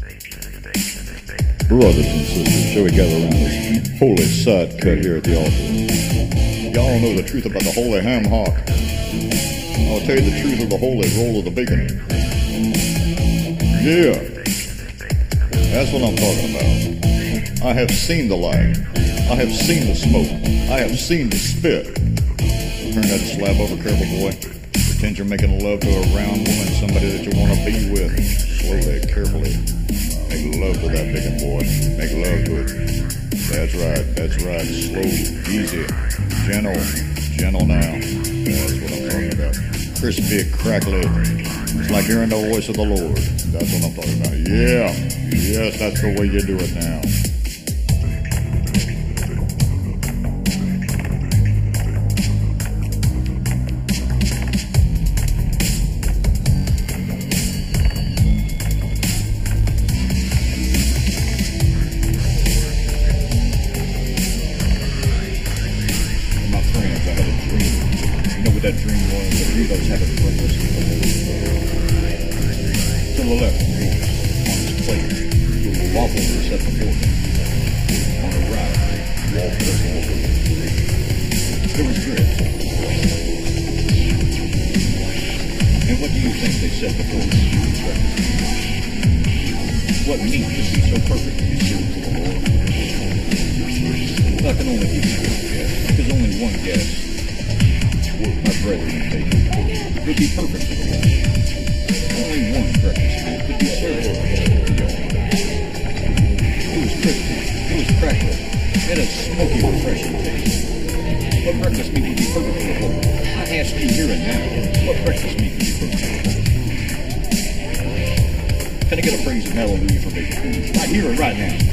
Brothers and sisters, shall we gather around this holy side cut here at the altar? Y'all know the truth about the holy ham hock. I'll tell you the truth of the holy roll of the bacon. Yeah, that's what I'm talking about. I have seen the light. I have seen the smoke. I have seen the spit. Turn that slab over, careful boy. Pretend you're making love to a round woman, somebody that you want to be with. Slowly, carefully. Make love to that bacon, boy. Make love to it. That's right, that's right. Slow, easy, gentle, gentle now. That's what I'm talking about. Crispy, crackly. It's like hearing the voice of the Lord. That's what I'm talking about. Yeah, yes, that's the way you do it now. That dream was that we those having breakfast to the left, on his plate, little waffles were set before him. On the right, waffles. There was grits. And what do you think they set before him? What meat could be so perfect to be served to the Lord? Well, I can only give you one guess, because only one guess. My brethren and bacon would be perfect for the Lord. Only one breakfast meal could be served to y'all. It was crispy, it was crackly, it had a smoky, refreshing taste. What breakfast meat would be perfect for the Lord? I ask you here and now, what breakfast meat would be perfect for the Lord? Can I get a praise and hallelujah for bacon? Right here and right now.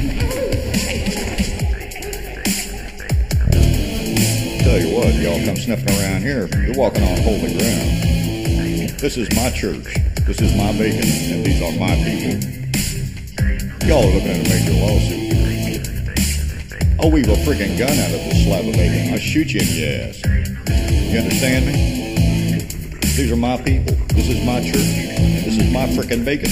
Tell you what, y'all come sniffing around here, you're walking on holy ground. This is my church, this is my bacon, and these are my people. Y'all are looking at a major lawsuit here. I'll weave a freaking gun out of this slab of bacon. I'll shoot you in your ass. You understand me? These are my people. This is my church. This is my freaking bacon.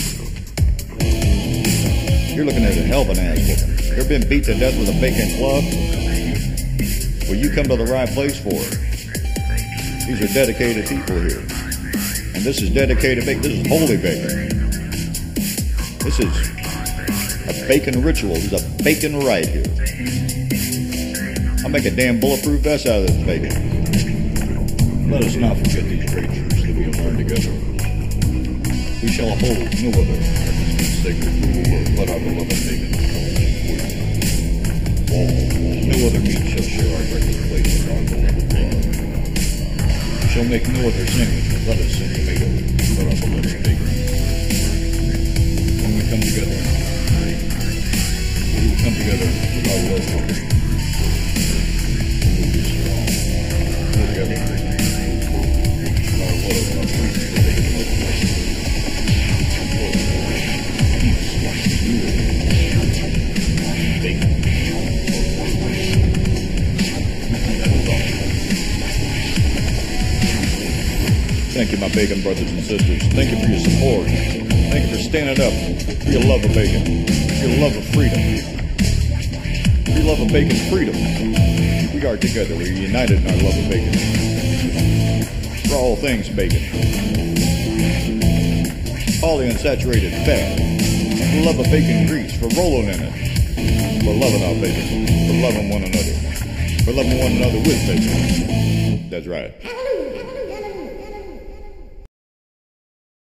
You're looking at a hell of an ass whooping. You ever been beat to death with a bacon club? Well, you come to the right place for it. These are dedicated people here. And this is dedicated bacon. This is holy bacon. This is a bacon ritual. This is a bacon rite here. I'll make a damn bulletproof vest out of this bacon. Let us not forget these great truths that we have learned together. We shall hold no other sacred rule but our beloved bacon. No other meat shall share our breakfast plate with our beloved bacon. We shall make no other sandwich with lettuce and tomato but our beloved bacon. When we come together, we will come together with our love for bacon. We will be strong. Together, our love and our freedom for bacon will bless us. Peace like you. Bacon. Thank you, my bacon brothers and sisters. Thank you for your support. Thank you for standing up for your love of bacon, for your love of freedom, for your love of bacon freedom. We are together. We're united in our love of bacon. For all things bacon. Polyunsaturated fat. For love of bacon grease. For rolling in it. For loving our bacon. For loving one another. For loving one another with bacon. That's right.